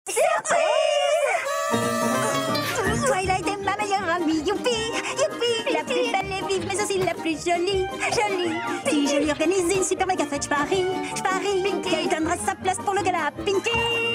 Twilight est ma meilleure amie, youpi, youpi. La plus belle et vive, mais aussi la plus jolie, jolie. Si je lui organise une super méga fête, je parie. Elle donnera sa place pour le gala Pinky.